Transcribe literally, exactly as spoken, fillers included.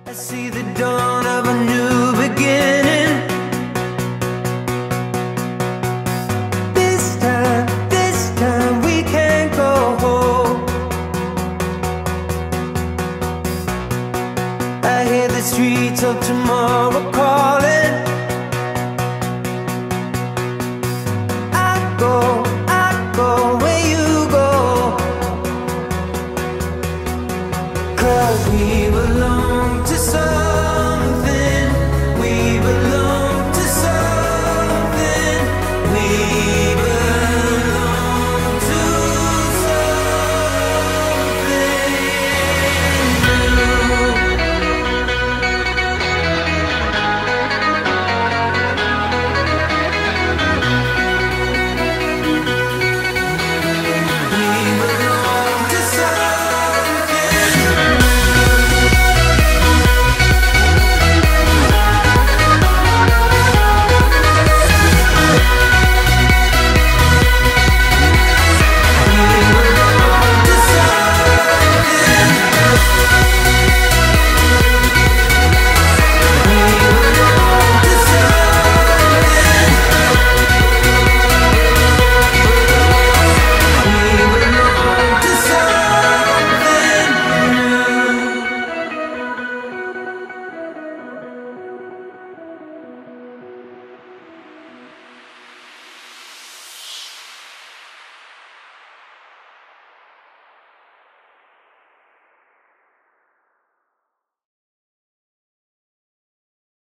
I see the dawn of a new beginning. This time, this time we can't go home. I hear the streets of tomorrow calling.